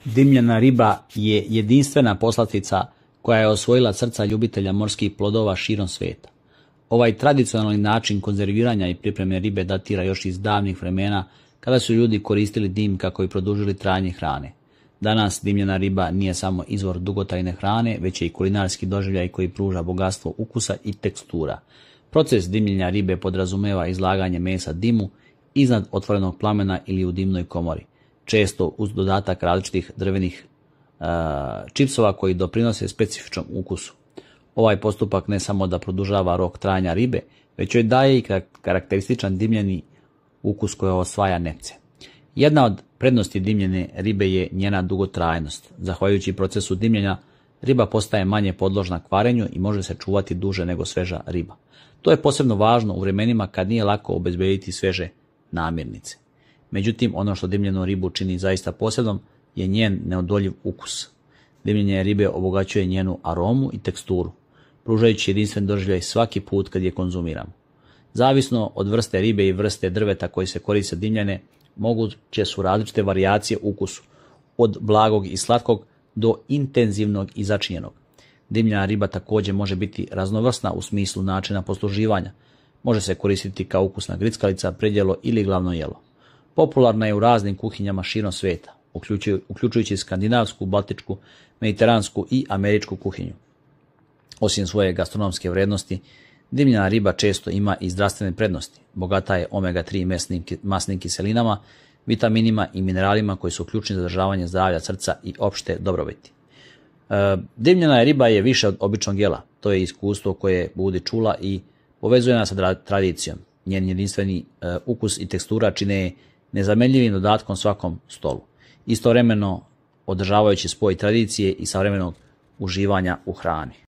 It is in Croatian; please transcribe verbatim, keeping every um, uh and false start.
Dimljena riba je jedinstvena poslastica koja je osvojila srca ljubitelja morskih plodova širom svijeta. Ovaj tradicionalni način konzerviranja i pripreme ribe datira još iz davnih vremena kada su ljudi koristili dim kako bi produžili trajanje hrane. Danas dimljena riba nije samo izvor dugotrajne hrane, već je i kulinarski doživljaj koji pruža bogatstvo ukusa i tekstura. Proces dimljenja ribe podrazumeva izlaganje mesa dimu iznad otvorenog plamena ili u dimnoj komori, često uz dodatak različitih drvenih uh, čipsova koji doprinose specifičnom ukusu. Ovaj postupak ne samo da produžava rok trajanja ribe, već joj daje i karakterističan dimljeni ukus koji osvaja nepce. Jedna od prednosti dimljene ribe je njena dugotrajnost. Zahvaljujući procesu dimljenja, riba postaje manje podložna kvarenju i može se čuvati duže nego sveža riba. To je posebno važno u vremenima kad nije lako obezbediti sveže namirnice. Međutim, ono što dimljenu ribu čini zaista posebnom je njen neodoljiv ukus. Dimljenje ribe obogaćuje njenu aromu i teksturu, pružajući jedinstven doživljaj svaki put kad je konzumiramo. Zavisno od vrste ribe i vrste drveta koji se koriste dimljene, moguće su različite varijacije ukusu, od blagog i slatkog do intenzivnog i začinjenog. Dimljena riba također može biti raznovrsna u smislu načina posluživanja. Može se koristiti kao ukusna grickalica, predjelo ili glavno jelo. Popularna je u raznim kuhinjama širom svijeta, uključujući skandinavsku, baltičku, mediteransku i američku kuhinju. Osim svoje gastronomske vrednosti, dimljena riba često ima i zdravstvene prednosti. Bogata je omega tri masnim kiselinama, vitaminima i mineralima koji su ključni za zadržavanje zdravlja srca i opšte dobrobiti. E, dimljena riba je više od običnog jela. To je iskustvo koje budi čula i povezuje nas sa tradicijom. Njen jedinstveni e, ukus i tekstura čine je nezamenljivim dodatkom svakom stolu, istovremeno održavajući spoj tradicije i savremenog uživanja u hrani.